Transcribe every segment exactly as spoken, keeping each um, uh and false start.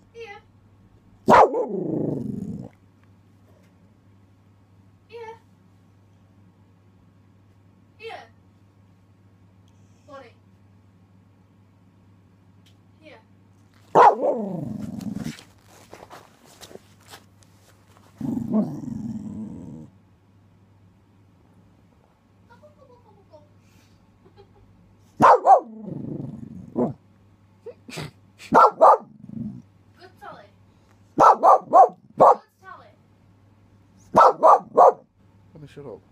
Here. Here. Here. Bonnie. Here. Good Sally. Good Sally. Let me shut up.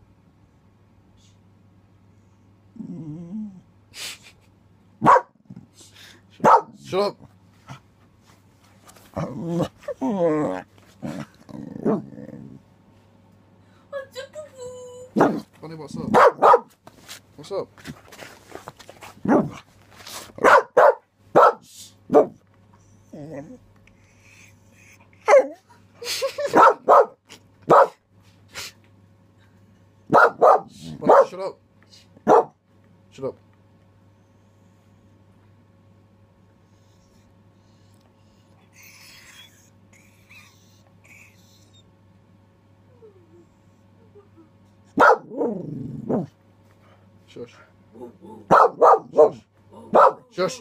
Shut up. Bunny, what's up? What's up? Bunny, shut up. Shut up. Shush. Shush. Shush.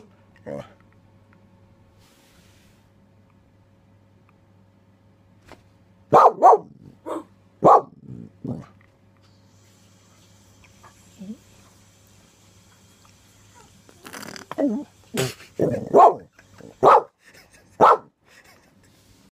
Whoa.